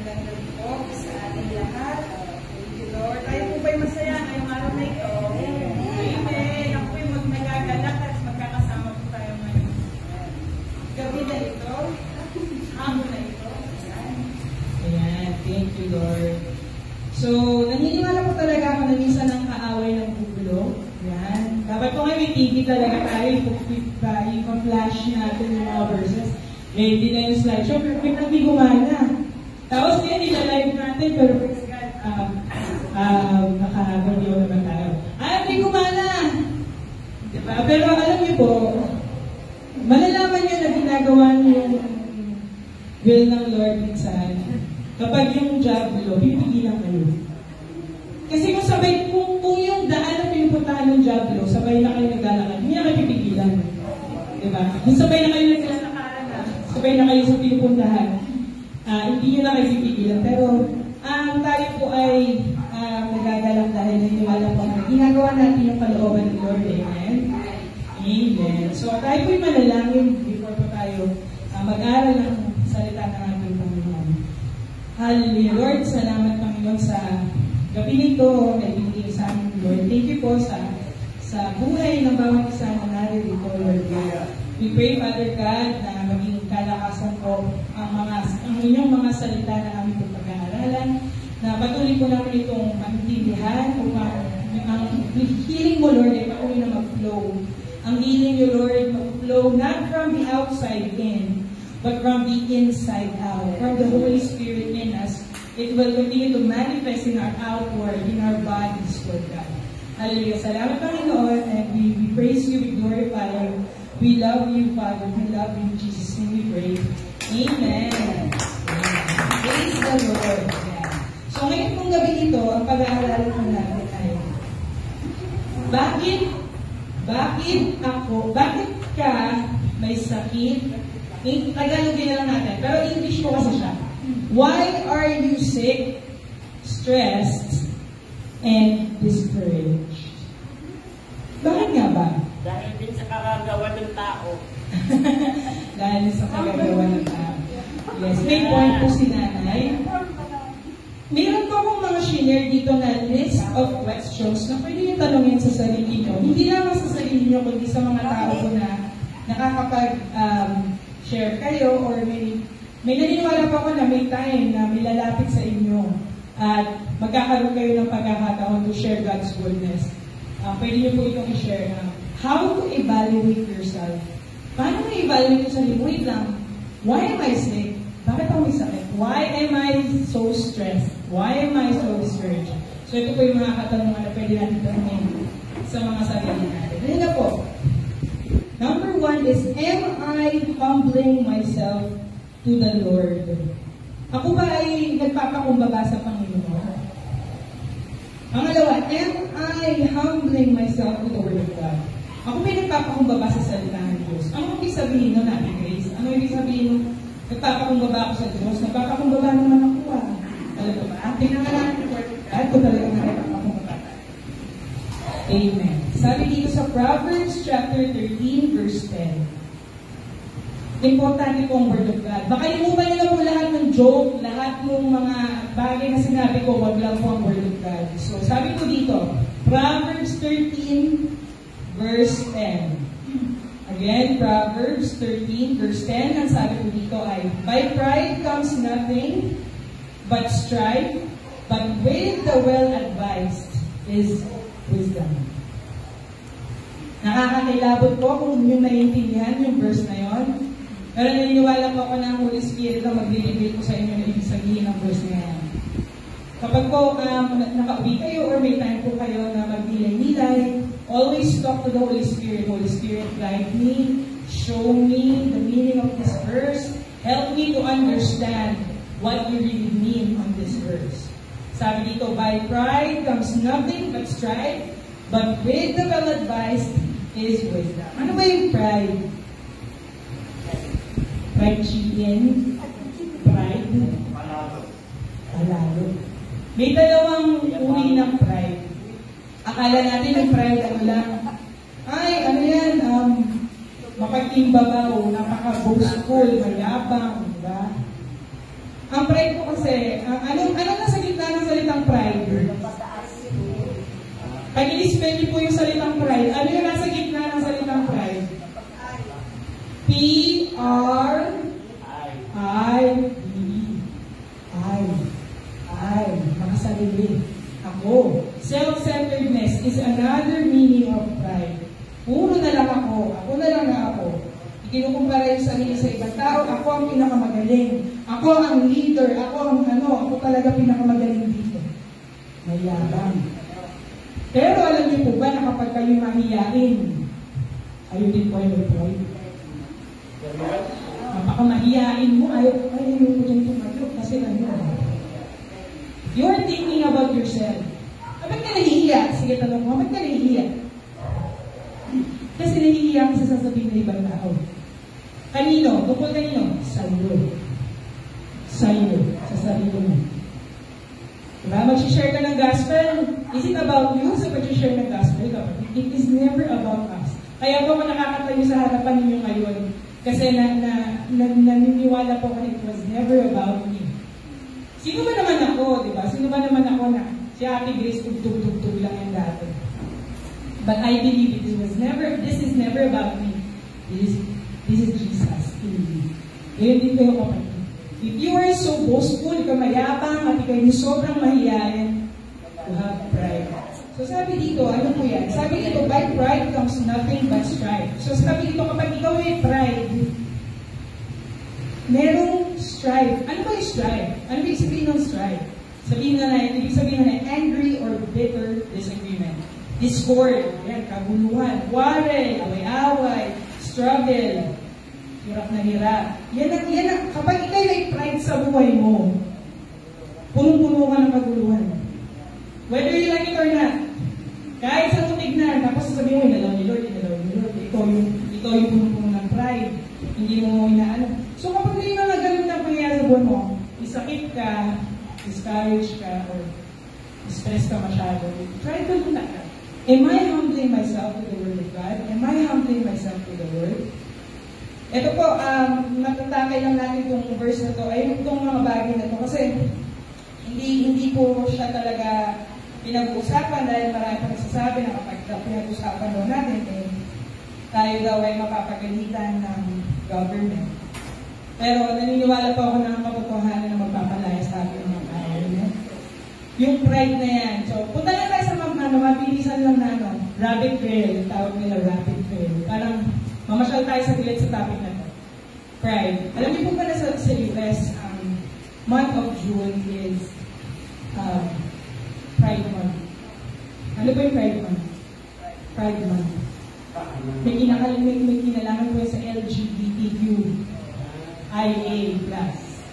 magandang gabi po sa ating lahat. Thank you, Lord. Tayo po ba'y masaya ngayong araw na ito? Amen. Ako po'y magnagalak at magkakasama po tayo ngayon. Gabi na ito. Hamo na ito. Ayan. Thank you, Lord. So, naniniwala po talaga ako na minsan ang kaaway ng gulo. Ayan. Dapat po ngayon may TV talaga tayo. I-flash natin yung mga verses. Ready na yung slideshow, pero hindi gumana. Tapos ngayon, nila-live natin, pero nakakagawin naman tayo. Hindi gumana! Diba? Pero alam niyo po, malalaman niyo na ginagawa niyo yung will ng Lord minsan. Kapag yung Diablo, pipigilan kayo. Kasi kung yung daan na pinupuntahan ng Diablo, sabay na kayo naglalakad, hindi na kayo pipigilan. Diba? Kung sabay na kayo naglalakad, sabay na kayo sa pinupuntahan, hindi nyo na kayo pipigilan. Pero tayo po ay nagagalang dahil naniwala po na ginagawa natin yung kalooban ng Lord. Amen? Amen. So tayo po'y manalangin before po tayo mag-aral ng salita ng ating Panginoon. Hallelujah. Lord, salamat Panginoon sa gabi nito na ibigay sa amin, Lord. Thank you po sa buhay ng bawat isa na narito, Lord. We pray, Father God, na maging kalakasan po ang inyong mga salita na aming pag-aaralan, na patuloy po namin itong maintindihan upang ang healing mo, Lord, ay patuloy na mag-flow. Ang healing mo, Lord, mag-flow not from the outside in, but from the inside out. From the Holy Spirit in us, it will continue to manifest in our outward, in our bodies, Lord God. Hallelujah. Salamat, Panginoon, and we praise you, we glorify you. We love you, Father. We love you, Jesus. And we pray. Amen. Praise the Lord. Yeah. So ngayon pong gabi ito, ang pag-aaralan po natin ay bakit ka may sakit? Tagalogin na lang natin. Pero English po kasi siya. Why are you sick, stressed, and discouraged? Bakit nga ba? Dahil din sa kagagawa ng tao. Dahil sa kagagawa ng tao. Yes, may point po si Nanay. Meron po akong mga share dito na list of questions na pwede nyo tanongin sa sarili nyo. Hindi lang sa sarili nyo, kundi sa mga tao po na nakakapag-share kayo or may naniniwala pa ako na may time na may lalapit sa inyo at magkakaroon kayo ng pagkakataon to share God's goodness. Pwede nyo po itong i-share na how to evaluate yourself. Paano mo i-evaluate yung sarili? Wait lang. Why am I sick? Bakit ako may sakit? Why am I so stressed? Why am I so discouraged? So ito po yung mga katanungan na pwede natin tanongin sa mga sarili natin. Ano na po? Number 1 is, am I humbling myself to the Lord? Ako ba ay nagpapakumbaba sa Panginoon? Pangalawa, am I humbling myself to the Word of God? Ako ba ay nagpapakumbaba sa salita ng Diyos? Ano ibig sabihin nun natin, Grace? Ano ibig sabihin nun? Nagpapakumbaba ako sa Diyos? Nagpapakumbaba naman ako Talaga ba? Tingnan nga natin yung Word of God kung talaga nagpapakumbaba. Amen. Sabi dito sa Proverbs chapter 13, verse 10. Importante po ang Word of God. Baka inuman nyo na po lahat ng joke, lahat ng mga bagay na sinabi ko, wag lang po ang Word of God. So, sabi ko dito, Proverbs 13, verse 10. Again, Proverbs 13, verse 10. Ang sabi ko dito ay, by pride comes nothing but strife, but with the well-advised is wisdom. Nakakakilabot po kung yung naiintindihan yung verse na yon. Pero naniniwala po ako na ang Holy Spirit na mag-reveal ko sa inyo na ibig sabihin ng verse na yan. Kapag po nakauwi kayo or may time po kayo na magnilay-nilay, always talk to the Holy Spirit. Holy Spirit, guide me, show me the meaning of this verse, help me to understand what you really mean on this verse. Sabi dito, by pride comes nothing but strife, but with the well-advised is wisdom. Ano ba yung pride? Pride chicken, pride, palalo. May dalawang uri ng pride. Akala natin yung pride ano lang, ay, ano yan, mapagtimbabaw, napaka-boastful, mayabang, diba? Ang pride ko kasi, kasi, anong nasa gitna ng salitang pride? Pag i-spell niyo po yung salitang pride, ano yung nasa gitna ng salitang pride? I. Makasarili. Ako. Self-centeredness is another meaning of pride. Puro na lang ako. Ako na lang na ako. Kinukumpara yung sarili sa ibang tao. Ako ang pinakamagaling. Ako ang leader. Ako talaga pinakamagaling dito. Mayabang. Pero alam niyo po ba na kapag kayo mahiyain, ayaw din po yung pride. Kapag mahiyain mo, ayaw mo dyan tumayo kasi you're thinking about yourself. Ba't ka nahihiya? Sige, tanong mo, ba't ka nahihiya? Kasi nahihiya ka sa sasabihin ng ibang tao. Kanino? Tungkol kanino? Sa'yo. Sa'yo. Sa sarili mo. Diba? Mag-share ka ng gospel. Is it about you? So, mag-share ng gospel. It is never about us. Kaya po ako nakakatayo sa harapan ninyo ngayon. Kasi naniniwala po ko it was never about me. Sino ba naman ako, di ba? Sino ba naman ako na si Ate Grace tugtog-tugtog lang yan dati. But I believe this is never about me. This is Jesus in me. Ngayon din kayo kapatid. If you are so boastful, ikaw mayabang, at ikaw yung sobrang mahiyain, you have pride. So sabi dito, ano po yan? Sabi dito, by pride comes nothing but strife. So sabi dito, kapag ikaw may pride, merong strife. Ano ba yung strife? Ano ba yung sabihin ng strife? Ibig sabihin na angry or bitter disagreement. Discord, yan, kaguluhan, quarrel, away-away, struggle, hirap na hirap. Yan ang, kapag ikaw may pride sa buhay mo, punong-puno ka ng kaguluhan. Whether you like it or not, kahit sa tignan, tapos sasabihin mo, inalaw ni Lord, ikaw yung punong-puno ng pride, hindi mo inaano. So kapag may mga ganun na pangyayari sa buwan mo, isakit ka, discouraged ka, or stress ka masyado, try to do that. Am I humbling myself to the Word of God? Am I humbling myself to the Word? Ito po, matatakay lang natin itong verse na ito, ay itong mga bagay na ito, kasi hindi po siya talaga pinag-uusapan dahil marami pa nagsasabi na kapag pinag-uusapan daw natin, tayo daw ay mapapagalitan ng government. Pero naniniwala po ako ng katotohanan na magpapalaya sa akin ng mga tao. Yung pride na yan. So, punta lang tayo sa mabilisan lang na rabbit trail. Tawag nila rabbit trail. Parang mamasyal tayo sa gilid sa topic na ito. Pride. Alam niyo po ba na sa US, month of June is Pride Month. Ano ba yung Pride Month? Pride Month. May kinalaman po sa LGBTQIA+.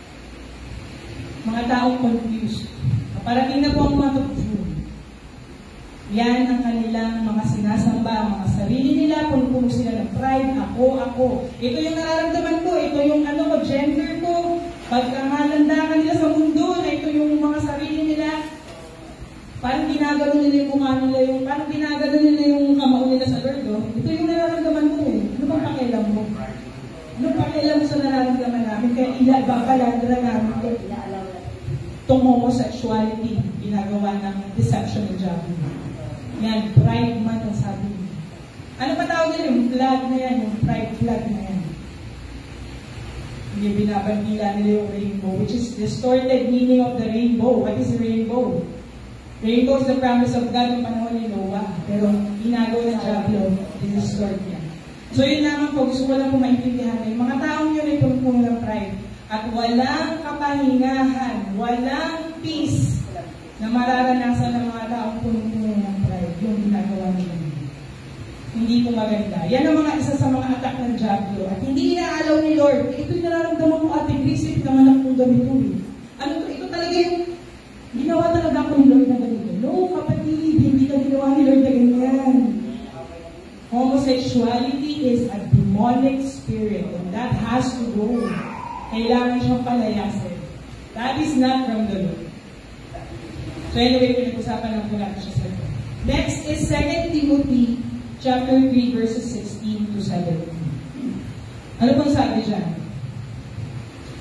Mga taong confused. Parating na po ang month of June. Yan ang kanilang mga sinasamba, mga sarili nila, puno sila ng pride, ako. Ito yung nararamdaman ko, ito yung gender ko, pagkahalandakan nila sa mundo, na ito yung mga sarili nila. Parang ginagano nila yung mukha nila, parang ginagano nila yung kamao nila sa Lord, ito yung nararamdaman ko eh. Ano bang pakialam mo? Ano pakialam mo sa nararamdaman namin? Kaya babalandra namin ito. Itong homosexuality, ginagawa ng deception ng Diablo. Yan, pride month ang sabi niya. Ano pa tawag nila? Yung flag na yan, yung pride flag na yan. Hindi binabandila nila yung rainbow, which is distorted meaning of the rainbow. What is rainbow? Rainbow is the promise of God ng panahon ni Noah. Pero ginagawa ng Diablo, distort yan. So yun naman po, gusto ko lang po maintindihan. Yung mga taong yun ay puno ng pride. At walang kapahingahan, walang peace na mararanasan ng mga taong puno-puno ng pride. Yung ginagawa nila. Hindi po maganda. Yan ang isa sa mga attack ng Diablo. At hindi inaalaw ni Lord. Ito'y nararamdaman ko Ate Grace, naman ang kong ganito. Ito talaga yung ginawa talaga ako ni Lord na ganito. No, kapatid, hindi ka ginawa ni Lord na ganyan. Homosexuality is a demonic spirit and that has to go. Kailangan siyang palayasin. That is not from the Lord. So anyway, pinag-usapan lang po natin siya sa ito. Next is 2 Timothy chapter 3 verses 16 to 17. Ano pong sabi dyan?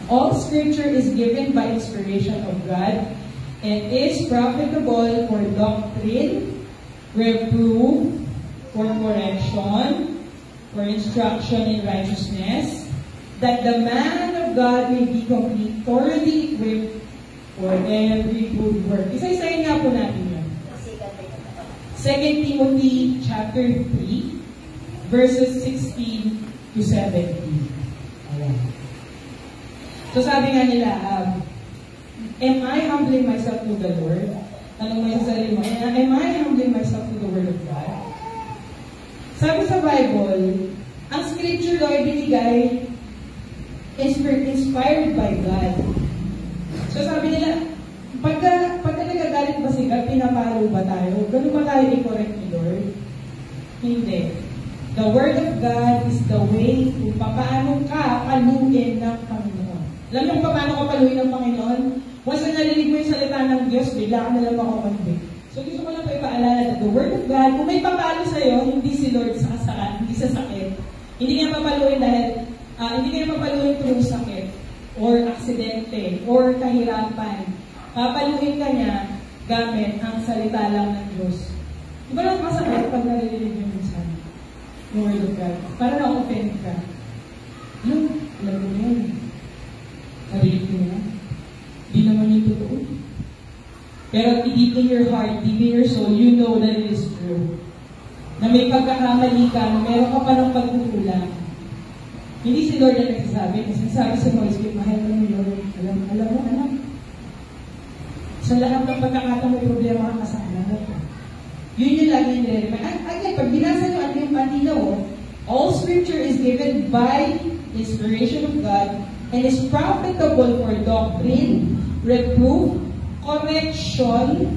All scripture is given by inspiration of God and is profitable for doctrine, reproof, for correction, for instruction in righteousness, that the man of God may be complete, thoroughly equipped for every good work. Isa-isayin nga po natin yan. 2 Timothy chapter 3, verses 16 to 17. Ayan. So sabi nga nila, am I humbling myself to the Lord? Tanong mo yung sarili mo, am I humbling myself to the Word of God? Sabi sa Bible, ang scripture daw ay binigay inspired by God. So sabi nila, pagka nagagalit ba sila, pinapalo ba tayo? Ganun ba tayo i-correct ni Lord? Hindi. The Word of God is the way kung paano ka paluin ng Panginoon. Alam niyo kung paano ka paluin ng Panginoon? Once na narinig mo yung salita ng Diyos, bigla ka nalang makakonvict. So gusto ko lang po ipaalala na the Word of God, kung may papalo sa'yo, hindi si Lord hindi sa sakit. Hindi niya papaluin dahil, hindi niya papaluin through sakit, or aksidente, or kahirapan. Papaluin ka niya gamit ang salita lang ng Diyos. Di ba lang masakit pag narinig mo minsan yung Word of God? Para na-offend ka. Alam mo yun. Narinig mo na. Di naman yung totoo. Pero deep in your heart, deep in your soul, you know that it is true. Na may pagkakamali ka, na meron ka pa ng pagkukulang. Hindi si Lord na nagsasabi, kasi sabi sa Holy Spirit, mahal mo yung Lord. Alam mo, anak. Sa lahat ng pagkakataon may problema ka sa anak. Yun yung lagi nire-remind. Again, pag binasa nyo at yung patinaw, all scripture is given by inspiration of God and is profitable for doctrine, reproof, correction,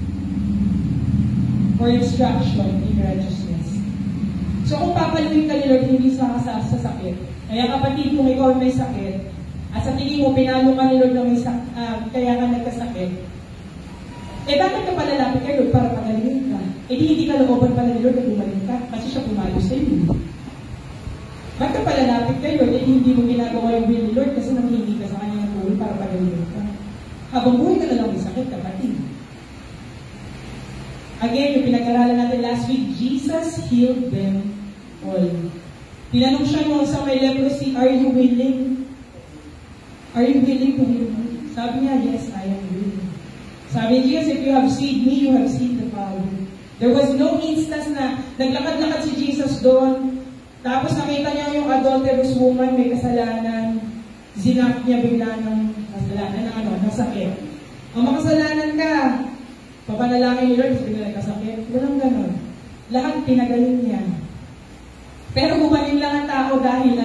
for instruction in righteousness. So kung papaluin ka ni Lord, hindi sa sakit. Kaya kapatid, kung ikaw may sakit, at sa tingin mo, pinalo ka ni Lord na may kaya ka nagkasakit, bakit ka palalapit kay Lord para pagalingin ka? Hindi ka looban pala ni Lord na gumaling ka, kasi siya pumalo sa iyo. Bakit ka palalapit kay Lord, hindi mo ginagawa yung will ni Lord kasi nanghihingi ka sa kanya ng tulong para pagalingin ka. Habang buhay ka na lang may sakit, kapatid. Again, yung pinag-aralan natin last week, Jesus healed them all. Tinanong siya nung sa may leprosy, are you willing? Are you willing to heal me? Sabi niya, yes, I am willing. Sabi niya, Jesus, if you have seen me, you have seen the Father. There was no instance na naglakad-lakad si Jesus doon, tapos nakita niya yung adulterous woman, may kasalanan, zinap niya bigla ng kasalanan, ng sakit. Ang makasalanan ka, papanalangin ni Lord, sabi na nagkasakit. Walang ganon. Lahat pinagaling niya. Pero gumaling lang ang tao dahil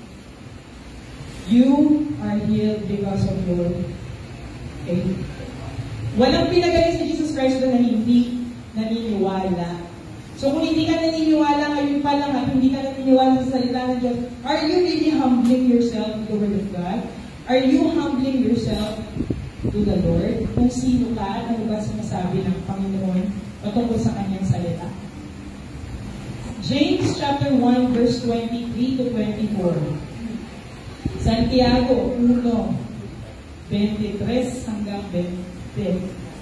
you are healed because of your faith. Walang pinagaling si Jesus Christ na hindi naniniwala. So kung hindi ka naniniwala ngayon pa lang at hindi ka naniniwala sa salita ng Diyos, are you really humbling yourself to the Word of God? Are you humbling yourself to the Lord? Kung sino ka, ano ba sinasabi ng Panginoon patungkol sa kanyang salita? James chapter 1 verse 23 to 24. Santiago 1, 23 hanggang 20.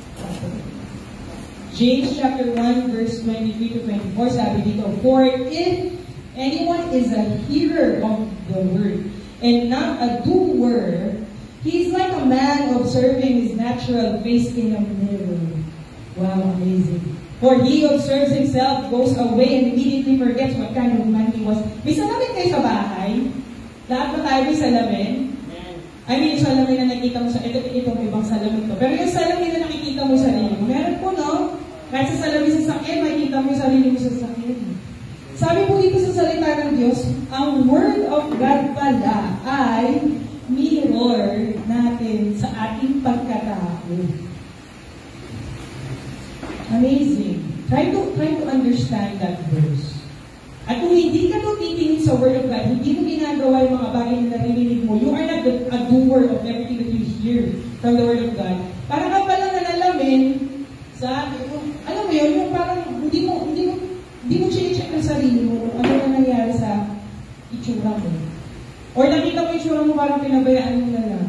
James chapter 1 verse 23 to 24, sabi dito, for if anyone is a hearer of the word and not a doer, he is like a man observing his natural face in a mirror. Wow, amazing. For he observes himself, goes away, and immediately forgets what kind of man he was. May salamin kayo sa bahay? Lahat ba tayo may salamin? I mean, yung salamin na nakikita mo sa itong ibang salamin to. Pero yung salamin na nakikita mo sa sarili mo, meron po, no? Kahit sa salamin sa sakyan, makikita mo yung sarili mo sa sakyan. Sabi po dito sa salita ng Diyos, ang Word of God pala ay mirror natin sa ating pagkatao. Amazing. Try to understand that verse. At kung hindi ka mo titingin sa Word of God, hindi mo ginagawa yung mga bagay na naririnig mo, you are not a doer of everything that you hear from the Word of God. Parang ka palang nalalamin sa, alam mo yun, yung parang hindi mo check ang sarili mo kung ano na nangyari sa itsura mo. Or nakita mo itsura mo parang pinabayaan mo na lang.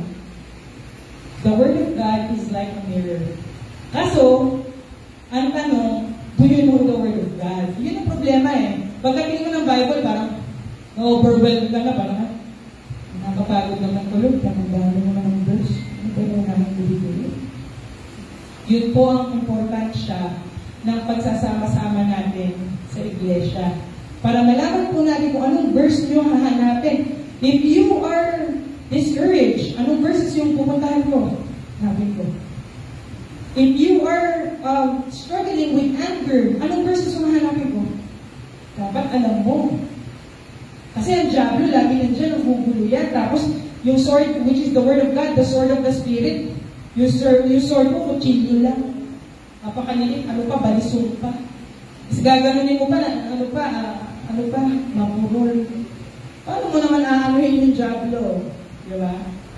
God is like a mirror. Kaso, ang tanong, do you know the Word of God? Yun ang problema eh. Pagkatingin mo ng Bible, parang na-overwhelmed ka na, parang nakapagod naman tulog, parang dami naman ng verse. Ano ba yung nakakabili? Yun po ang importansya ng pagsasama-sama natin sa iglesia. Para malaman po natin kung anong verse nyo hahanapin. If you are discouraged, anong verses yung pupuntahan ko? Hanapin ko. If you are struggling with anger, anong verses yung hahanapin ko? Dapat alam mo. Kasi ang Diablo, lagi nandiyan, nagugulo yan. Tapos, yung sword, which is the Word of God, the sword of the Spirit, yung sword mo, kutsilyo lang. Napakaliit, ano pa, balisong pa. Tapos gaganunin mo pa, mapurol. Paano mo naman aanuhin yung Diablo? Diba?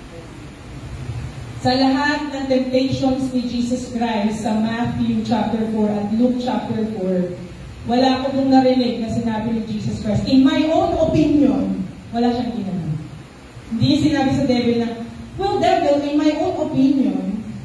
Sa lahat ng temptations ni Jesus Christ sa Matthew chapter 4 at Luke chapter 4, wala ko dong narinig na sinabi ni Jesus Christ. In my own opinion, wala siyang ginagawa. Hindi niya sinabi sa devil na, well, devil, in my own opinion,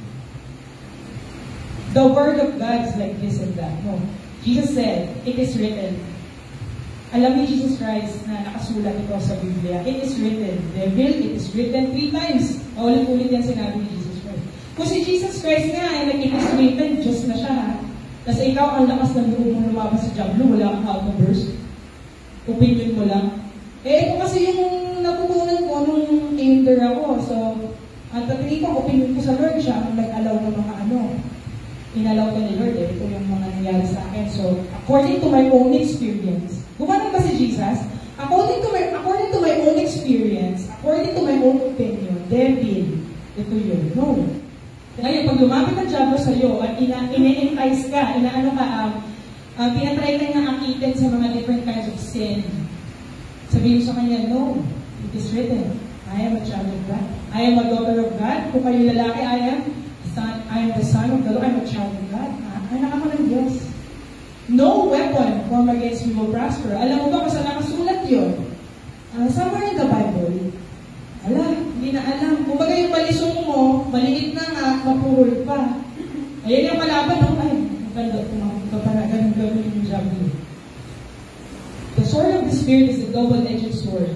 the Word of God is like this and that. No. Jesus said, it is written. Alam ni Jesus Christ na nakasulat ito sa Biblia. It is written. Devil, it is written 3 times. Ulit-ulit yan sinabi ni Jesus Christ. Kung si Jesus Christ nga ay it is written, Diyos na siya ha. Tapos ikaw, ang lakas ng loob mo lumabas sa Diablo, wala kang half verse. Opinion mo lang. Ito kasi yung natutunan ko nung elder ako. So, ang tatingin ko, opinion ko sa Lord siya, ang nag-allow ng mga inalaw ko ni Lord, ito yung mga nangyari sa akin. So, according to my own experience, gumanon ba si Jesus? According to my own experience, according to my own opinion, devil, ito yun. No. Kaya pag lumapit ang Diablo sa'yo at ine-entice ka, tinatry ka nga akitin sa mga different kinds of sin, sabihin sa kanya, no, it is written, I am a child of God. I am a daughter of God. Kung kayo lalaki, I am the son of the Lord. I am a child of God. Anak ako ng Diyos. No weapon formed against me will prosper. Alam mo ba kung saan nakasulat yun? Somewhere in the Bible. Hindi na alam. Kung bagay yung balisong mo, maliit na nga, mapurol pa. Ayan yung kalaban, no? Ay, maganda, para ganun yung job mo. The sword of the Spirit is a double-edged sword.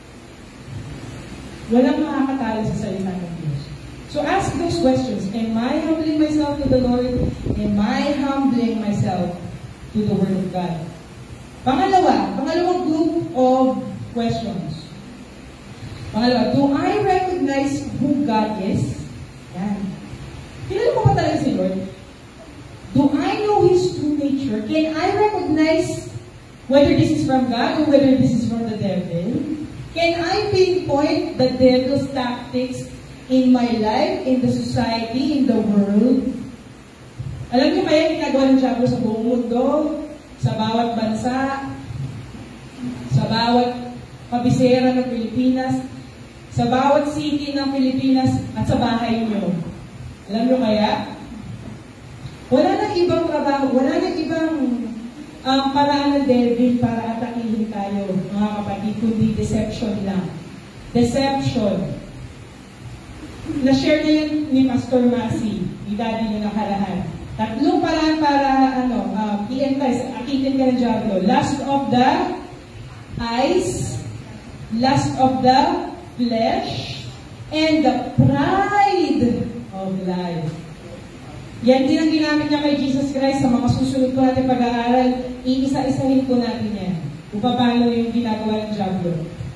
Walang makakatalo sa salita ng Diyos. So ask those questions. Am I humbling myself to the Lord? Am I humbling myself to the Word of God? Pangalawang group of questions. Pangalawa, do I recognize who God is? Yan. Kilala ko ba talaga si Lord? Do I know His true nature? Can I recognize whether this is from God or whether this is from the devil? Can I pinpoint the devil's tactics in my life, in the society, in the world? Alam niyo kaya ginagawa ng Diablo sa buong mundo, sa bawat bansa, sa bawat kabisera ng Pilipinas, sa bawat city ng Pilipinas, at sa bahay niyo. Alam niyo kaya? Wala nang ibang trabaho, wala nang ibang paraan ng devil para atakihin tayo, mga kapatid, kundi deception lang. Deception. Na-share na yun ni Pastor Masi, ni Daddy niya nakaraan. 3 paraan para, i-entice, akitin ka ng Diablo. Lust of the eyes, lust of the flesh, and the pride of life. Yan din ang ginamit niya kay Jesus Christ sa mga susunod ko natin pag-aaral. Iisa-isahin ko natin yan. Kung paano yung ginagawa ng Diablo.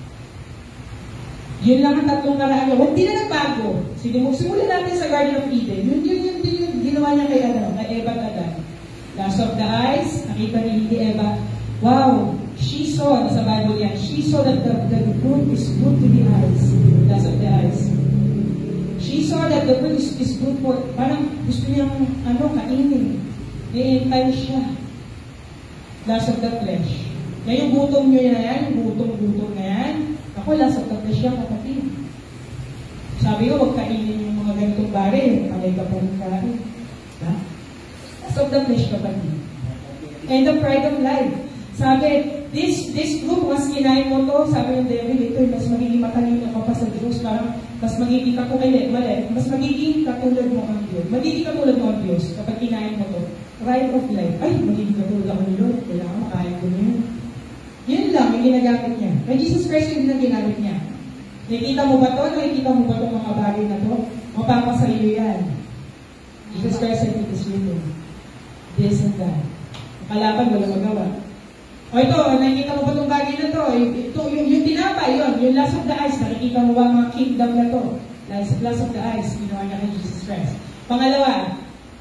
Yun lang ang 3 karaan niya. Huwag din na nagbago. Simulan natin sa Garden of Eden. Yun ginawa niya kay Eva at Adan. Lust of the eyes, nakita ni Eva, wow, she saw, sa Bible yan, she saw that the fruit is good to the eyes. Lust of the eyes. She saw that the fruit is good for, parang gusto niyang, kainin. I-entice siya. Lust of the flesh. Yan yung gutom niyo na yan, yung gutom na yan. Ako, lust of the flesh yan, kapatid. Sabi ko, huwag kainin yung mga ganitong bagay. Kamay ka po ng kain. Lust of the flesh, kapatid. And the pride of life. Sabi, this group, mas kinain mo to, sabi ng devil, ito, mas magiging matalino ka pa sa Diyos, parang mas magiging mas magiging katulad mo ang Diyos. Magiging katulad mo ang Diyos kapag kinain mo to. Pride of life. Ay, magiging katulad ako ni Lord. Kailangan makain ko niyo. Yun lang yung ginagamit niya. Kay Jesus Christ yung ginamit niya. Nakikita mo ba to? Nakikita mo ba itong mga bagay na to? Mapapasayo yan. Jesus Christ said, it is written. This and that. Kalaban, wala magawa. O ito, nakikita mo ba itong bagay na to? Yung tinapay, yung last of the ice, nakikita mo ba mga kingdom na to? Last of the ice, ginawa niya kay Jesus Christ. Pangalawa,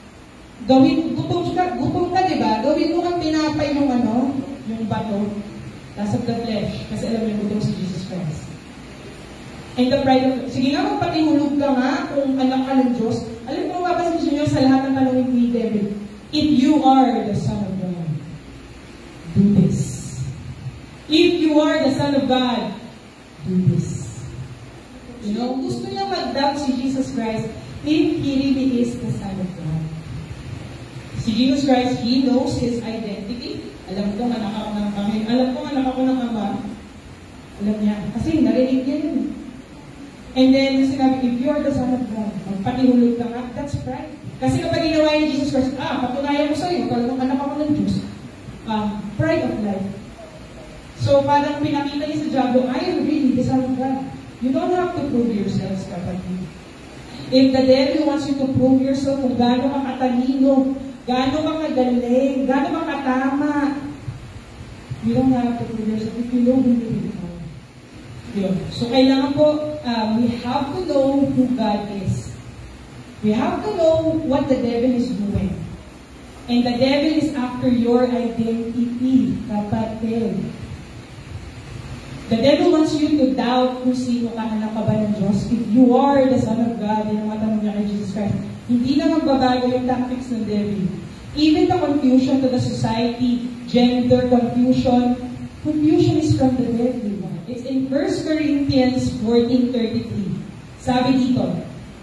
gutom ka, diba? Gawin mo kang tinapay yung yung bato, last of the flesh, kasi alam mo gutom si Jesus Christ. And the pride of, sige nga, magpatihulog ka nga kung anak ka ng Diyos. Alam mo, mapapasin nyo sa lahat ng tanongin ni David, if you are the Son of God, do this. If you are the Son of God, do this. You know, gusto niya mag-doubt si Jesus Christ if He really is the Son of God. Si Jesus Christ, He knows His identity. Alam ko, anak ako ng Panginoon. Alam ko, anak ako ng Ama. Alam niya. Kasi narinig niya yun. And then, sinabi, if you are the Son of God, magpatihulog ka nga, that's pride. Kasi kapag ginawa ni Jesus Christ, patunayan ko sa'yo, talagang anak ako ng Diyos. Pride of life. So, parang pinakita niya sa Diablo, I am really the Son of God. You don't have to prove yourselves, kapatid. If the devil wants you to prove yourself kung gaano ka katalino, gaano ka kagaling, gaano ka katama, you don't have to prove yourself if you know who you really are. Yun. So, kailangan po, we have to know who God is. We have to know what the devil is doing. And the devil is after your identity, kapatid. The devil wants you to doubt kung sino ka, anak ka ba ng Diyos. If you are the Son of God, yun ang matanong niya kay Jesus Christ, hindi na magbabago yung tactics ng devil. Even the confusion to the society, gender confusion is from the devil. It's in 1 Corinthians 14:33. Sabi dito,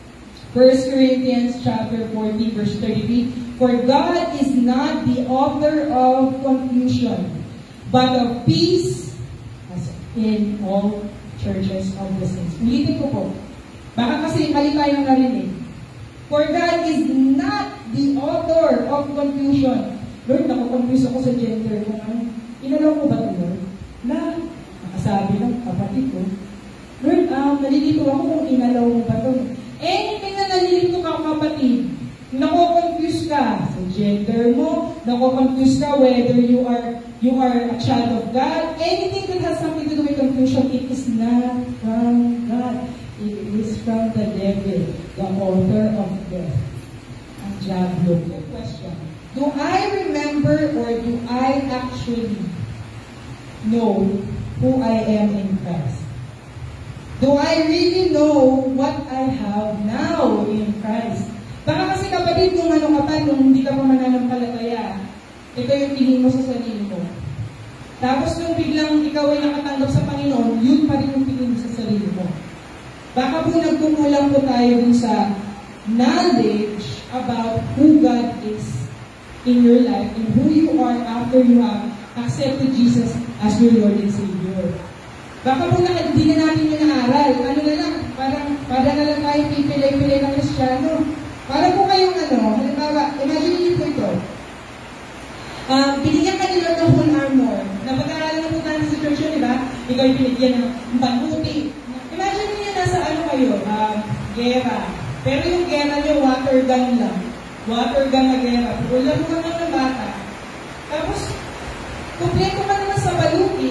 1 Corinthians chapter 14, verse 33, for God is not the author of confusion, but of peace, as in all churches of the saints. Ulitin ko po. Baka kasi mali tayong narinig. For God is not the author of confusion. Lord, nakukonfuse ako sa gender ko. Inalaw ko ba ito, Lord? Na, nakasabi ng kapatid ko, Lord, nalilito ako kung inalaw mo ba ito. Anything na nalilito ka, kapatid, nako-confuse ka sa gender mo, nako-confuse ka whether you are a child of God, anything that has something to do with confusion, it is not from God. It is from the devil, the author of death. Ang Diablo. Good question. Do I remember or do I actually know who I am in Christ? Do I really know what I have now in Christ? Baka kasi kapatid, nung hindi ka pa mananampalataya, ito yung tingin mo sa sarili mo. Tapos nung biglang ikaw ay nakatanggap sa Panginoon, yun pa rin yung tingin mo sa sarili mo. Baka po nagkukulang po tayo dun sa knowledge about who God is in your life and who you are after you have accepted Jesus as your Lord and Savior. Baka po hindi na natin yung naaral. Ano na lang, para na lang tayo pipilay-pilay ng Kristyano. Para po kayong halimbawa, imagine niyo po ito. Binigyan ka ni Lord ng whole armor. Napag-aaralan na po tayo sa church yun, di ba? Ikaw yung binigyan ng banuti. Imagine niyo nasa kayo, gera. Pero yung gera niyo, water gun lang. Water gun na gera. Wala mo naman ng bata. Tapos, kumpleto ka naman sa baluti.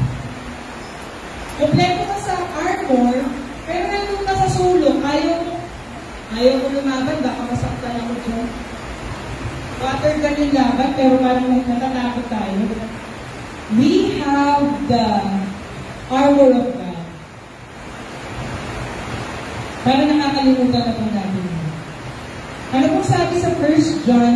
Kumpleto ka sa armor. Pero nandun ka sa sulok. Ayaw ko lumaban, baka masaktan ako dyan. Water gun yung laban, pero parang natatakot tayo. We have the armor of God. Para nakakalimutan na po natin. Ano pong sabi sa 1 John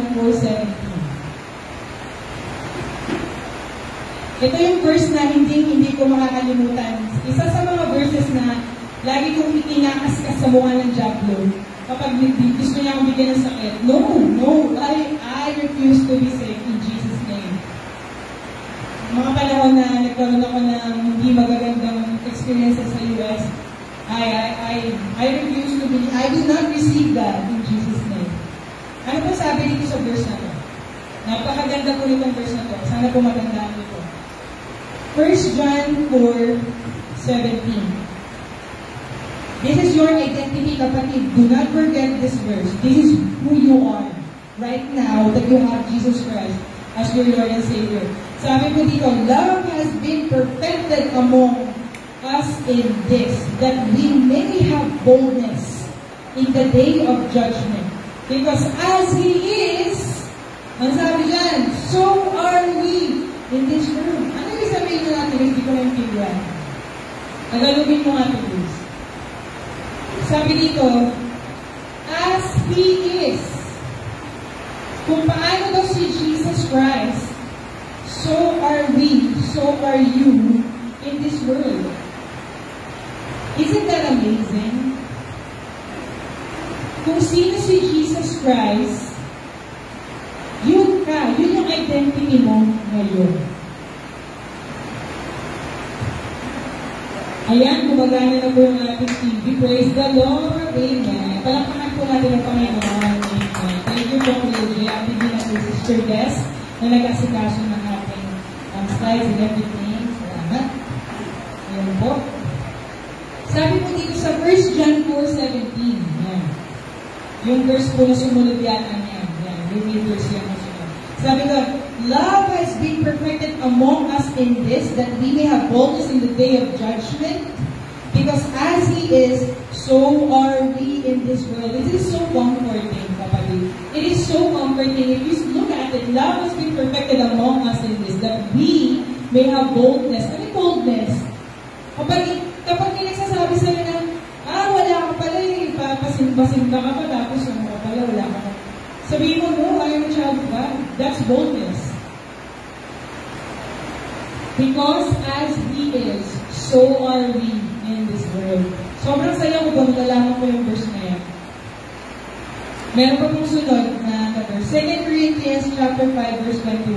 4:17? Ito yung verse na hindi ko makakalimutan. Isa sa mga verses na lagi kong itinakaskas sa mukha ng Diablo. Kapag gusto niya akong bigyan ng sakit, no, I refuse to be sick in Jesus' name. mga panahon na nagkaroon ako ng hindi magagandang experiences sa US, I refuse to believe, I do not receive that in Jesus' name. Ano po sabi dito sa verse na to? Napakaganda po nitong verse na to. Sana po magandaan nito. 1 John 4:17. This is your identity, kapatid. Do not forget this verse. This is who you are right now that you have Jesus Christ as your Lord and Savior. Sabi po dito, love has been perfected among us in this, that we may have boldness in the day of judgment. Because as He is, ang sabi dyan, so are we in this world. Ano yung sabihin nyo natin? Hindi ko na yung tigwan. Tagalogin mo nga ito, please. Sabi dito, as He is, kung paano daw si Jesus Christ, so are we, so are you in this world. Isn't that amazing? Kung sino si Jesus Christ, yun ka, yun yung identity mo ngayon. Ayan, gumagana na po yung ating TV. Praise the Lord. Amen. Palakpakan po natin ang Panginoon. Amen. Thank you po, Kuya J. Ang TV na po, Sister Des, na nag-asikaso ng ating slides and everything. Salamat. Ayan po. Sabi po dito sa 1 John 4:17. Ayan. Yung verse po na sumunod yata niyan. Ayan. Yung verse yan na sumunod. Sabi ko, love has been perfected among us in this, that we may have boldness in the day of judgment. Because as He is, so are we in this world. This is so comforting, kapatid. It is so comforting. If you look at it, love has been perfected among us in this, that we may have boldness. Ano yung boldness? Kapag nagsasabi sa'yo na, wala ka pala eh, papasimba-simba ka pa, tapos ano ka pala, wala ka pa. Sabihin mo, no, I am a child of God. That's boldness. Because as He is, so are we in this world. Sobrang saya ko ba nalaman ko yung verse na yan. Meron pa pong sunod na verse. 2 Corinthians chapter 5, verse 21.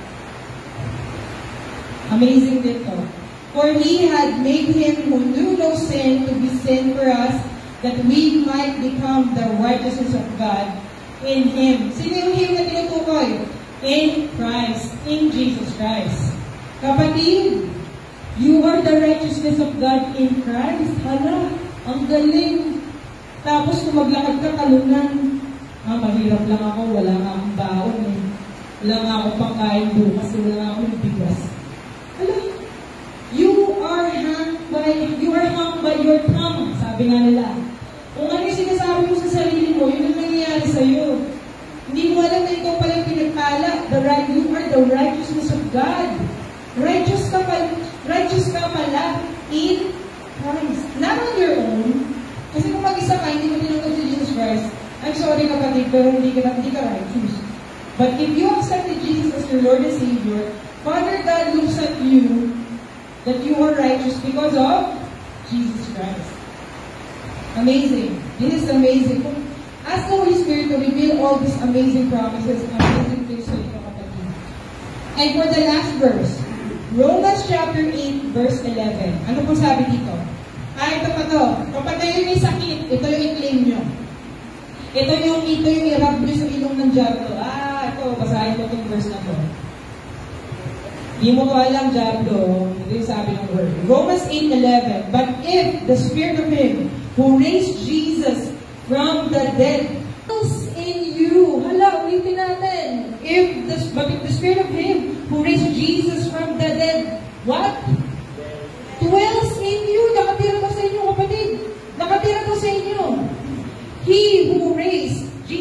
Amazing dito. For He had made Him who knew no sin to be sin for us, that we might become the righteousness of God in Him. Sino yung Him na tinutukoy? In Christ. In Jesus Christ. Kapatid, you are the righteousness of God in Christ. Hala, ang galing. Tapos kung maglakad ka talunan, mahirap lang ako, wala nga akong baon eh. Wala nga akong pangkain bukas, wala nga akong bigas. Hala, you are hung by your tongue, sabi nga nila. Kung ano yung sinasabi mo sa sarili mo, yun ang nangyayari sa'yo. Hindi mo alam na ikaw pala yung pinagpala. You are the righteousness of God. Righteous ka pala in Christ. Not on your own. Kasi kung mag-isa ka, hindi mo tinutog si Jesus Christ. I'm sorry kapatid, pero hindi ka righteous. But if you accepted Jesus as your Lord and Savior, Father God looks at you that you are righteous because of Jesus Christ. Amazing. This is amazing. Ask the Holy Spirit to reveal all these amazing promises and amazing things to you, kapatid. And for the last verse, Romans chapter 8, verse 11. Ano po sabi dito? Ito pa to. Kapag kayo may sakit, ito yung i-claim nyo. Ito yung i-rub nyo sa ilong ng diablo. Ito, basahin ko itong verse na to. Di mo ko alam, diablo. Ito yung sabi ng word. Romans 8:11. But if the Spirit of Him who raised Jesus from the dead dwells in you. Hala, ulitin natin. But if the Spirit of Him who raised Jesus from the dead, what? Dwells in you. Nakatira ba sa inyo, kapatid? Nakatira ba sa inyo? He who raised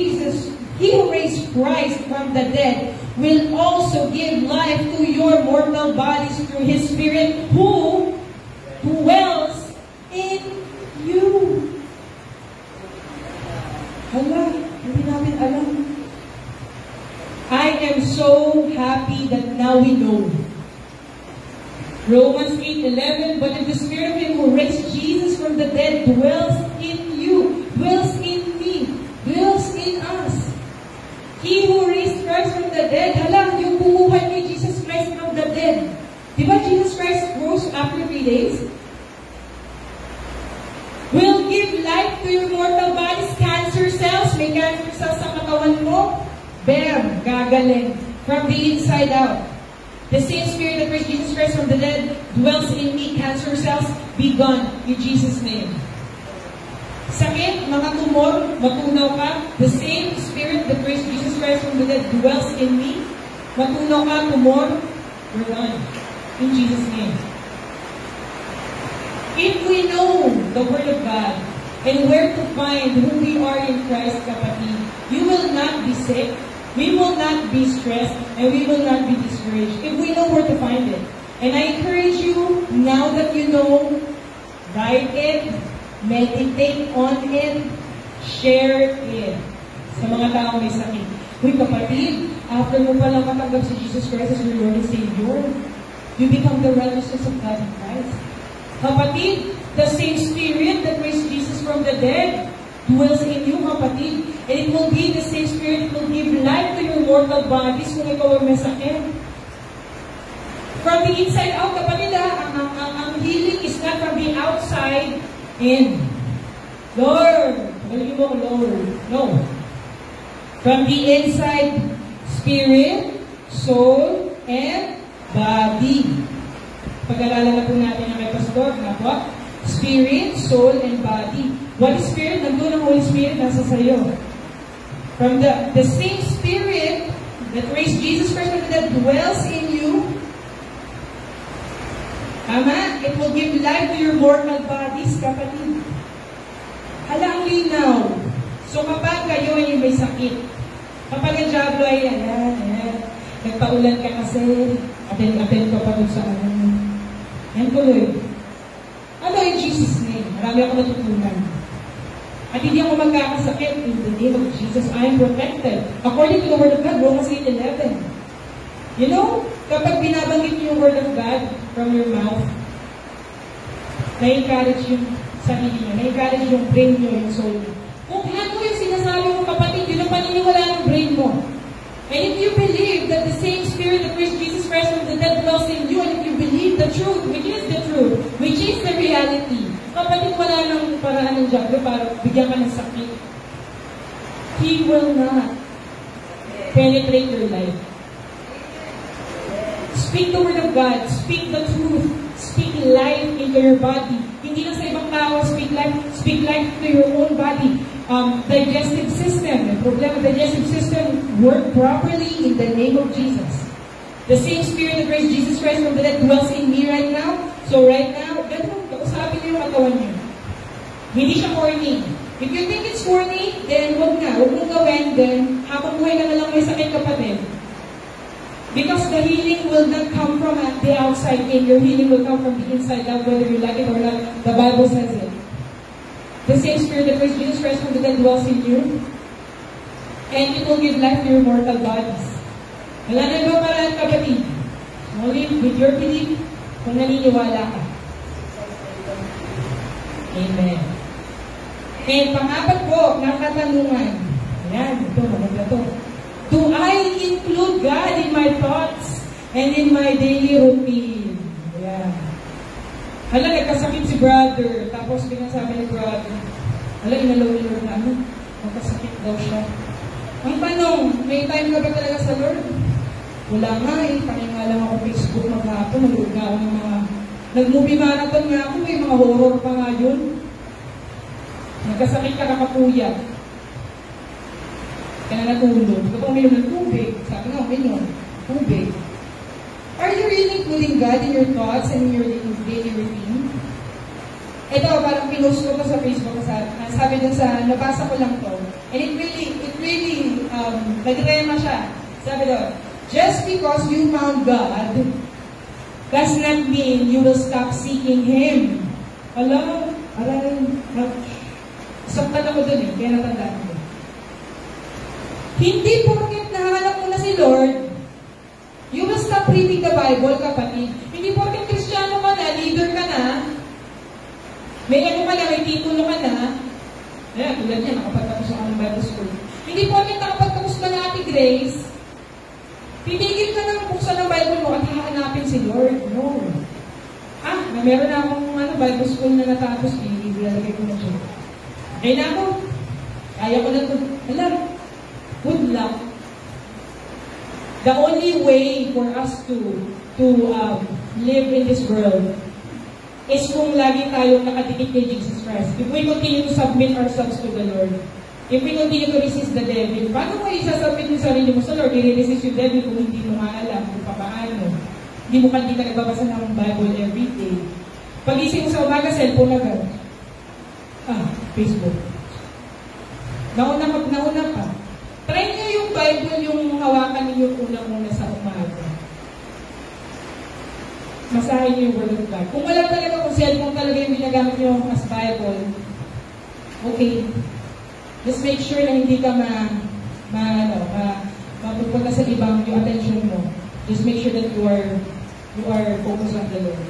Christ from the dead will also give life to your mortal bodies through His Spirit who dwells in you. Hala, hindi namin alam. I am so happy that now we know. Romans 8:11, but if the Spirit of Him who raised Jesus from the dead dwells in you, dwells in me, dwells in us. He who raised Christ from the dead, hala, yung bumuhay ni Jesus Christ from the dead. after 3 days? Will give life to your mortal bodies, cancer cells. May cancer cells sa katawan mo. Bam! Gagaling. From the inside out. The same Spirit that raised Jesus Christ from the dead dwells in me. Cancer cells, be gone in Jesus' name. Sakit, mga tumor, matunaw ka. The same Spirit that raised Jesus Christ from the dead dwells in me. Matunaw ka, tumor, you're gone. In Jesus' name. If we know the Word of God and where to find who we are in Christ, kapatid, you will not be sick. We will not be stressed, and we will not be discouraged if we know where to find it. And I encourage you, now that you know, write it, meditate on it, share it sa mga taong may sakit. Uy, kapatid, after mo palang matanggap si Jesus Christ as your Lord and Savior, you become the righteousness of God in Christ. Kapatid, the same Spirit that raised Jesus from the dead dwells in you, kapatid. And it will be the same Spirit that will give life to your mortal bodies kung ikaw ay may sakit. From the inside out, kapatid, ang healing is not from the outside in. Lord, galing mo, Lord. No. From the inside, spirit, soul, and body. Pag-aralan na po natin ang may pastor, na po? Spirit, soul, and body. What is spirit? Nandun ang Holy Spirit, nasa sayo. From the same Spirit that raised Jesus Christ from the dead dwells in you. Tama? It will give life to your mortal bodies, kapatid. Hala, ang linaw. So kapag kayo ay may sakit, kapag ang diablo ay, nagpaulan ka kasi, attend ka pa dun sa yan tuloy. Ano in Jesus' name? Marami ako natutunan. At hindi ako magkakasakit in the name of Jesus. I am protected. According to the Word of God, Romans 8:11. You know, kapag binabanggit niyo yung Word of God from your mouth, na-encourage yung sarili niyo, na-encourage yung brain niyo, yung soul niyo. Kung ano yung sinasabi mo, kapatid, yun ang paniniwala ng brain mo. And if you believe that the same Spirit that raised Jesus Christ from the dead dwells in you, and if you believe the truth, which is the truth, which is the reality, kapatid, wala nang paraan ng diablo para bigyan ka ng sakit. He will not penetrate your life. Speak the Word of God. Speak the truth. Speak life into your body. Hindi lang sa ibang tao, speak life to your own body. Digestive system, the problem of digestive system, work properly in the name of Jesus. The same Spirit that raised Jesus Christ from the dead dwells in me right now. So right now, ganun, kausapin niyo yung katawan niyo. Hindi siya corny. If you think it's corny, then huwag mong gawin, then habang buhay ka na lang may sakit, kapatid. Because the healing will not come from the outside in. Your healing will come from the inside out, whether you like it or not. The Bible says it. The same Spirit that raised Jesus Christ from the dead dwells in you. And it will give life to your mortal bodies. Wala na ibang paraan, kapatid. Only with your belief, kung naniniwala ka. Amen. And pang-apat po, ng katanungan. Ayan, ito, maganda to. Do I include God in my thoughts and in my daily routine? Ayan. Hala, nagkasakit si brother. Tapos biglang sabi ni brother, hala, inalaw ni Lord na, magkasakit daw siya. Ang tanong, may time ka ba talaga sa Lord? Wala nga eh. Pahinga lang ako Facebook maghapon. Nanood nga ako ng mga nag-movie marathon nga ako. May mga horror pa nga yun. Nagkasakit ka kakapuya. Kaya natulog. Ikaw pa uminom ng tubig. Sabi nga, uminom. Tubig. Are you really including God in your thoughts and in your daily routine? Ito, parang pinost ko to sa Facebook. Sabi dun sa, nabasa ko lang to. And it really, nagrema siya. Sabi doon, just because you found God does not mean you will stop seeking Him. Alam, saktan ako dun eh, kaya natandaan ko. Hindi porket nahanap mo na si Lord, you will stop reading the Bible, kapatid. Hindi porket Kristiyano ka na, leader ka na, may ano ka na, may titulo ka na, ayan, tulad niya, nakapagtapos ako ng Bible School. Hindi porket nakapagtapos ka na Ate Grace, titigil ka nang buksan ng Bible mo at hahanapin si Lord. No. na meron na akong Bible school na natapos, ilalagay ko na dyan. Okay na ako. Kaya ko na ito. Alam, good luck. The only way for us to live in this world is kung lagi tayong nakadikit kay Jesus Christ. If we continue to submit ourselves to the Lord, if we continue to resist the devil, paano mo isasubmit yung sarili mo sa Lord? I-resist yung devil kung hindi mo maalam kung paano. Hindi mo ka nagbabasa ng Bible every day. Pag-isip mo sa umaga, cellphone agad. Facebook. Nauna pa. Try nyo yung Bible, yung hawakan ninyo unang-una sa umaga. Masahin niyo yung Word of God. Kung wala talaga, kung cellphone talaga yung ginagamit niyo as Bible, okay. Just make sure na hindi ka mapupunta sa ibang yung attention mo. Just make sure that you are focused on the Lord.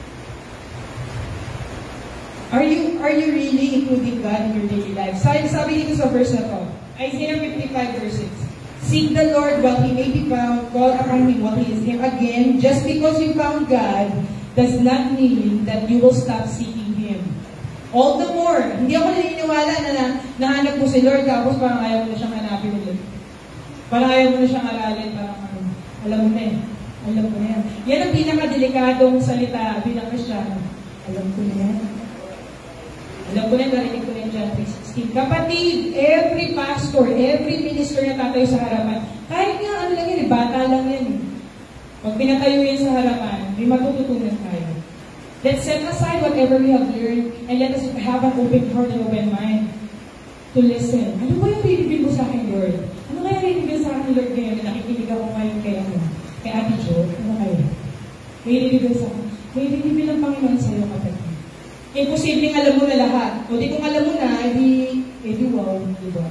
Are you really including God in your daily life? Sabi dito sa verse na to, Isaiah 55 verse 6. Seek the Lord while He may be found, call upon Him while He is near. Again, just because you found God does not mean that you will stop seeking Him. All the more, hindi ako naniniwala na nahanap mo si Lord tapos parang ayaw mo na siyang hanapin ulit. Parang ayaw mo na siyang aralin, parang alam mo na eh. Alam ko na yan. Yan ang pinakadelikadong salita bilang Kristiyano. Alam ko na yan. Alam ko na, narinig ko na John 3:16. Kapatid, every pastor, every minister na tatayo sa harapan, kahit nga lang yan, bata lang yan. Pag pinatayo yan sa harapan, may matututunan tayo. Let's set aside whatever we have learned and let us have an open heart and open mind to listen. Ano ba yung bibigay mo sa akin, Lord? Ano kaya bibigay sa akin, Lord, ngayon? Nakikinig ako ngayon kay Ate Jo. Ano kayo? May bibigay sa akin. May bibigay ng Panginoon sa iyo, kapatid. Imposibleng alam mo na lahat. O di kung alam mo na, edi wow, diba?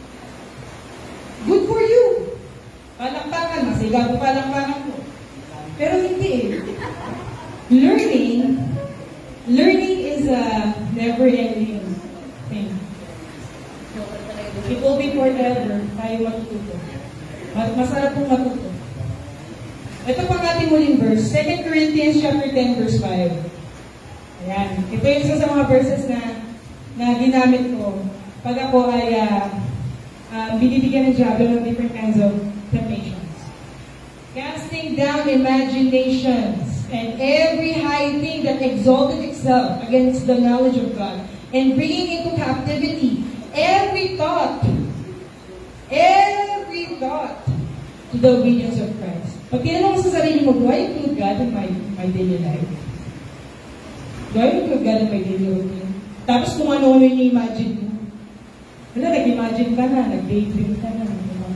Good for you. Palakpakan, masigaw mo palakpakan mo. Pero hindi eh. Learning is a never-ending thing. It will be forever tayo matututo. Masarap pong matuto. Ito pang ating muling verse, 2 Corinthians chapter 10 verse 5. Ayan. Ito yung isa sa mga verses na ginamit ko pag ako ay binibigyan ng diablo ng different kinds of temptations. Casting down imaginations and every high thing that exalted itself against the knowledge of God, and bringing into captivity every thought to the obedience of Christ. Pag tinanong mo sa sarili mo, do I include God in my daily life? Do I include God in my daily routine? Tapos kung ano yung i-imagine mo. Wala, nag-imagine ka na, nag-daydream ka na.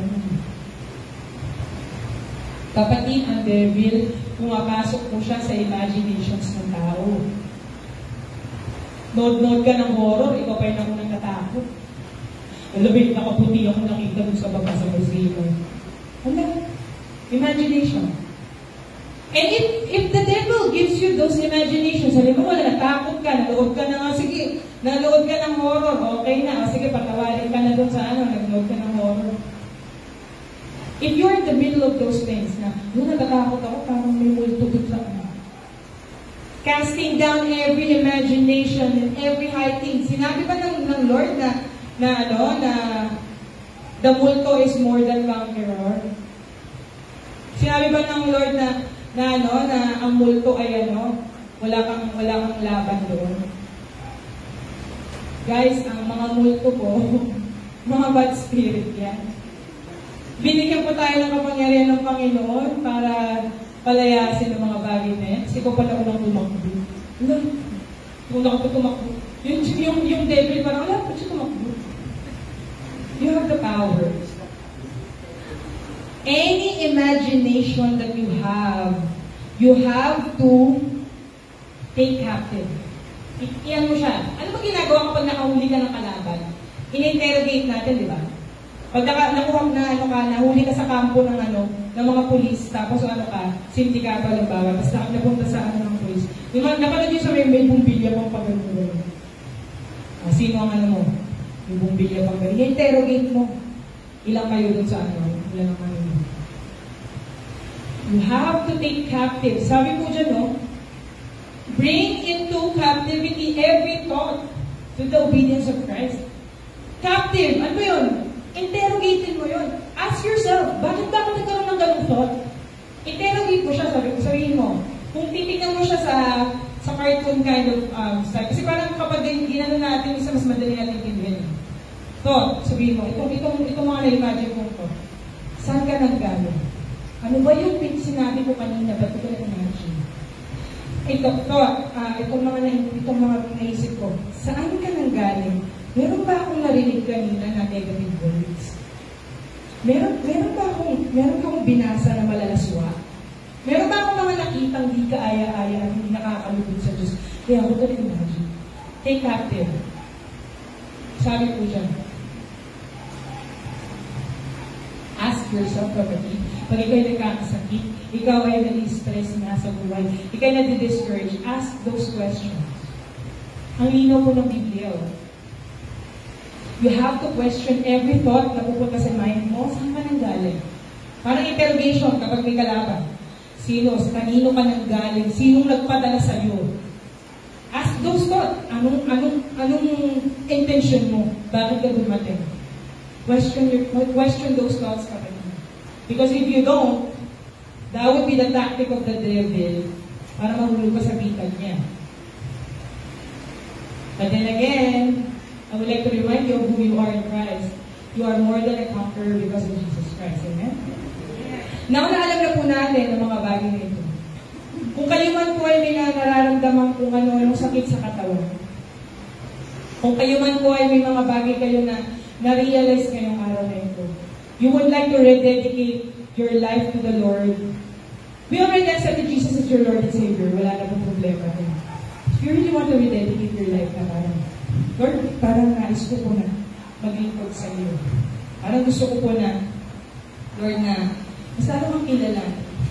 Kapatid, ang devil, pumapasok po siya sa imaginations ng tao. Nood ka ng horror, ikaw pa yung nakunang natakot. Alam mo, nakaputi ako nakita mo sa baba sa museum. Wala, imagination. And if the devil gives you those imaginations, sabi mo, wala, natakot ka, nalood ka na nga, sige, nalood ka ng horror, okay na, sige, patawarin ka na doon sa nagload ka ng horror. If you're in the middle of those things, natatakot ako, parang may multo bigla na. Casting down every imagination and every high thing. Sinabi ba ng Lord na the multo is more than conqueror? Sinabi ba ng Lord na ang multo ay wala kang laban doon? Guys, ang mga multo po, mga bad spirit yan. Binigyan po tayo ng kapangyarihan ng Panginoon para palayasin ng mga bagay na yan. Kasi ko pala unang tumakbo. Kung ako tumakbo. Yung devil parang, wala, ba't siya tumakbo? You have the power. Any imagination that you have to take captive. Iyan mo siya. Ano ba ginagawa kapag nakahuli ka ng kalaban? In-interrogate natin, di ba? Pag nahuli ka sa kampo ng mga pulis, tapos sindikato ng bawat, tapos napunta sa ng pulis. Napanood nyo sa may bumbilya pang pagano. Sino ang mo? May bumbilya pang pagano. I-interrogate mo. Ilang kayo dun sa ilang kayo. You have to take captive. Sabi po dyan, Bring into captivity every thought to the obedience of Christ. Captive, ano yun? Interrogatin mo yun. Ask yourself, bakit nagkaroon ng ganung thought? Interrogate mo siya, sabihin mo. Kung titignan mo siya sa cartoon kind of style. Kasi parang kapag ginano natin, isa mas madali natin intindihin. Thought, sabihin mo, itong mga na-imagine kong to. Saan ka nanggaling? Ano ba yung sinabi ko kanina? Ba't ko na-imagine? Itong mga naisip ko. Saan ka nanggaling? Meron ba akong narinig kanina na negative words? Meron kang binasa na malalaswa? Meron ba akong mga nakitang di kaaya-aya at hindi nakakalugod sa Diyos? Kaya ako to imagine. Take captive. Sabi ko dyan. Ask yourself, kapatid. Pag ikaw'y nagkakasakit, ikaw ay nag-stress na sa buhay, ikaw ay nadi-discourage, ask those questions. Ang linaw po ng Biblia. You have to question every thought na pupunta sa mind mo, saan ka nanggaling? Parang interrogation kapag may kalaban. Kanino ka nanggaling? Sinong nagpadala sa iyo? Ask those thoughts. Anong intention mo? Bakit ka dumating? Question those thoughts, kapatid. Because if you don't, that would be the tactic of the devil para mahulog ka sa bitag niya. But then again, I would like to remind you of who you are in Christ. You are more than a conqueror because of Jesus Christ. Amen? Now, naalam na po natin ang mga bagay na ito. Kung kayo man po ay may nararamdaman kung ano-anong sakit sa katawan, kung kayo man po ay may mga bagay kayo na na-realize ngayong araw na ito, you would like to rededicate your life to the Lord. We already accepted Jesus as your Lord and Savior. Wala na pong problema. If you really want to rededicate your life na parang, Lord, parang nais ko po na maglingkod sa iyo. Parang gusto ko po na, Lord, na mas lalo kang kilala.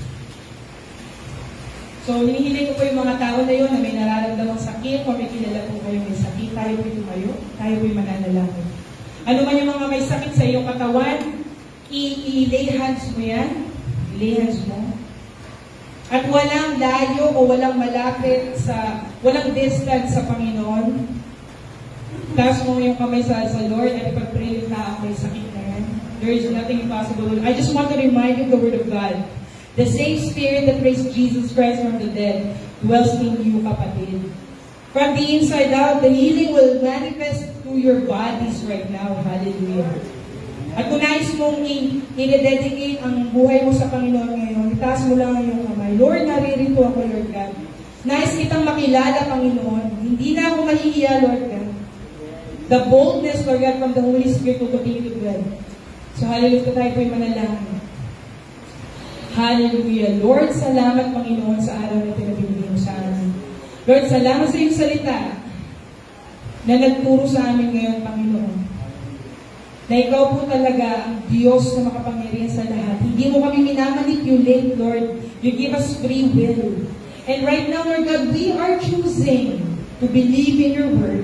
So, hinihiling ko po yung mga tao na yun na may nararamdamang sakit o may kilala po kayo may sakit. Tayo po'y tumayo. Tayo po'y mananalangin. Ano man yung mga may sakit sa iyong katawan, i-lay hands mo yan. I-lay hands mo. At walang layo o walang malapit walang distance sa Panginoon. Taas mo yung kamay sa Lord at ipag-pray na ako may sakit na yan. There is nothing impossible. I just want to remind you of the Word of God. The same Spirit that raised Jesus Christ from the dead dwells in you, kapatid. From the inside out, the healing will manifest through your bodies right now. Hallelujah. At kung nais mong i-dedicate ang buhay mo sa Panginoon ngayon, itaas mo lang ang iyong kamay. Lord, naririto ako, Lord God. Nais kitang makilala, Panginoon. Hindi na ako mahihiya, Lord God. The boldness, Lord God, from the Holy Spirit will continue to dwell. So, hallelujah, tayo po'y manalangin. Hallelujah. Lord, salamat, Panginoon, sa araw na pinabibigay mo sa amin. Lord, salamat sa iyong salita na nagturo sa amin ngayon, Panginoon. Na ikaw po talaga ang Diyos na makapangyarihan sa lahat. Hindi mo kami minamanipulate, Lord. You give us free will. And right now, Lord God, we are choosing to believe in your word.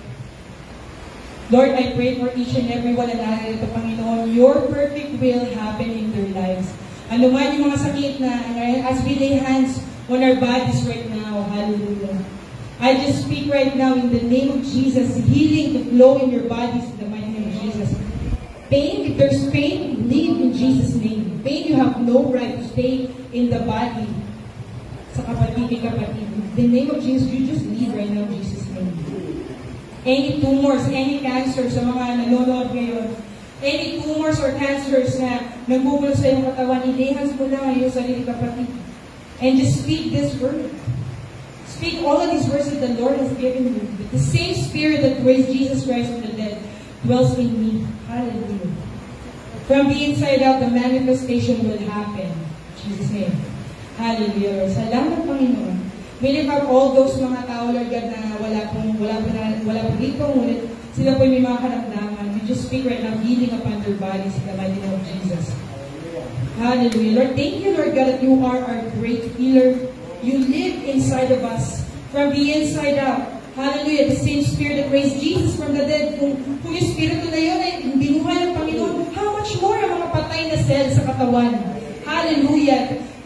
Lord, I pray for each and every one na narito, Panginoon, your perfect will happen in their lives. Ano man yung mga sakit na, as we lay hands on our bodies right now, hallelujah. I just speak right now in the name of Jesus, healing to flow in your bodies in the mighty name of Jesus. Pain, if there's pain, leave in Jesus' name. Pain, you have no right to stay in the body. Sa kapatid. In the name of Jesus, you just leave right now in Jesus' name. Any tumors, any cancer sa mga nanonood ngayon, any tumors or cancers na nagbubulo sa iyong katawan, i-hands mo lang ang iyong sarili, kapatid. And just speak this word. Speak all of these words that the Lord has given you. The same Spirit that raised Jesus Christ from the dead dwells in me. Hallelujah. From the inside out, the manifestation will happen. In Jesus' name. Hallelujah. Salamat, Panginoon. We lift up all those mga tao, Lord God, na wala po dito, ngunit sila po may mga karamdaman. We just speak right now, healing upon their bodies in the mighty name of Jesus. Hallelujah. Lord, thank you, Lord God, that you are our great healer. You live inside of us, from the inside out. Hallelujah. The same Spirit that raised Jesus from the dead. Kung yung Spirito na yun ay binuhay ng Panginoon, how much more ang mga patay na cells sa katawan? Hallelujah. Yung mga red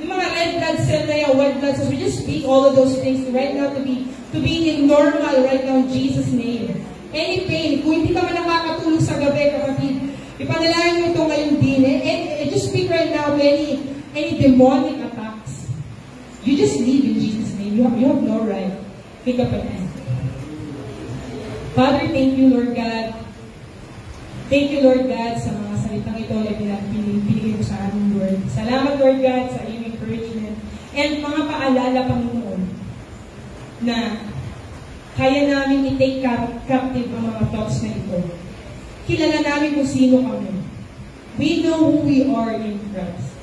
red blood cell na yan, white blood cells. We just speak all of those things right now to be in normal right now in Jesus' name. Any pain, kung hindi ka man nakakatulog sa gabi, kapatid, ipanalangin mo ito ngayong din. And just speak right now to any demonic attacks. You just leave in Jesus' name. You have no right. Pick up an hand. Father, thank you, Lord God. Thank you, Lord God, sa mga salitang ito na pinigay mo sa aming Lord. Salamat, Lord God, sa iyong encouragement. And mga paalala, Panginoon, na kaya namin i-take captive ang mga thoughts na ito. Kilala namin kung sino kami. We know who we are in Christ.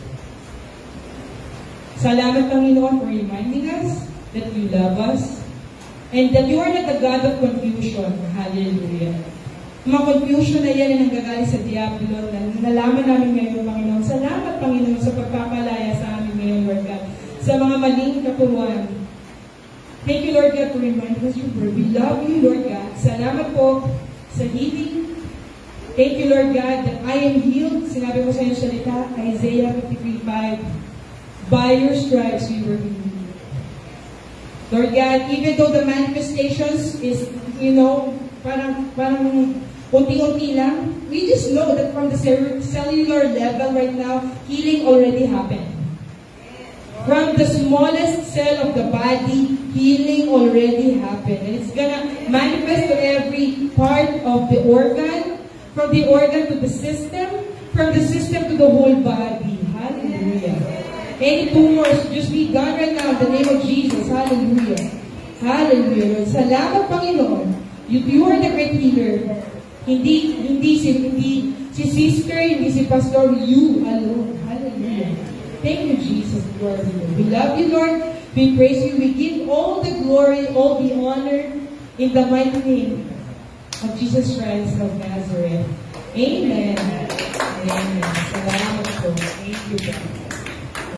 Salamat, Panginoon, for reminding us that you love us and that you are not the God of confusion. Hallelujah. Mga confusion na yan ay nanggagaling sa Diablo na nalaman namin ngayon, Panginoon. Salamat, Panginoon, sa pagpapalaya sa amin ngayon, Lord God, sa mga maling kapuruan. Thank you, Lord God, for reminding us your word. We love you, Lord God. Salamat po sa healing. Thank you, Lord God, that I am healed. Sinabi mo sa iyong salita, Isaiah 53:5. By your stripes we were healed. Lord God, even though the manifestations is, parang unti-unti lang, we just know that from the cellular level right now, healing already happened. From the smallest cell of the body, healing already happened. And it's gonna manifest to every part of the organ, from the organ to the system, from the system to the whole body. Hallelujah. Any tumors, just be gone right now in the name of Jesus. Hallelujah. Hallelujah. Lord. Salamat, Panginoon. You are the great healer. Hindi si sister, hindi si pastor, you alone. Hallelujah. Thank you, Jesus. Lord. We love you, Lord. We praise you. We give all the glory, all the honor in the mighty name of Jesus Christ of Nazareth. Amen. Amen. Salamat po. Thank you, God.